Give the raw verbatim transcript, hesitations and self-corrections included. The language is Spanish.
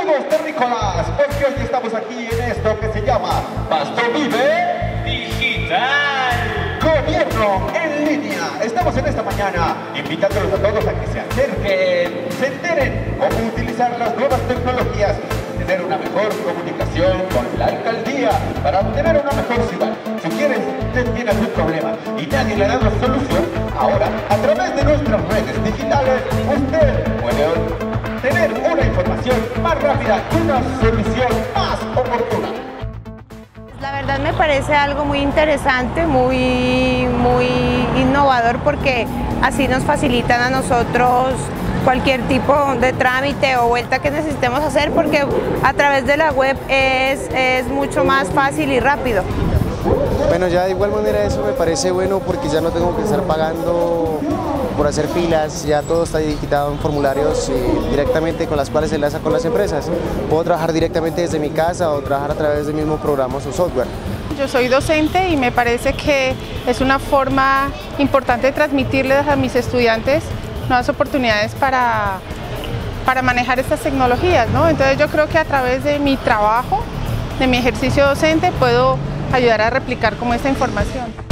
Amigos terrícolas, porque hoy estamos aquí en esto que se llama Pasto Vive Digital. Gobierno en línea. Estamos en esta mañana invitándolos a todos a que se acerquen, se enteren cómo utilizar las nuevas tecnologías, tener una mejor comunicación con la alcaldía para obtener una mejor ciudad. Si quieres, usted tiene algún problema y nadie le da la solución, ahora, a través de nuestras redes digitales, usted puede tener una información más rápida y una solución más oportuna. La verdad me parece algo muy interesante, muy, muy innovador, porque así nos facilitan a nosotros cualquier tipo de trámite o vuelta que necesitemos hacer, porque a través de la web es, es mucho más fácil y rápido. Bueno, ya de igual manera eso me parece bueno, porque ya no tengo que estar pagando por hacer filas, ya todo está digitado en formularios eh, directamente con las cuales se enlaza con las empresas. Puedo trabajar directamente desde mi casa o trabajar a través del mismo programa o software. Yo soy docente y me parece que es una forma importante de transmitirles a mis estudiantes nuevas oportunidades para, para manejar estas tecnologías, ¿no? Entonces yo creo que a través de mi trabajo, de mi ejercicio docente, puedo ayudar a replicar como esta información.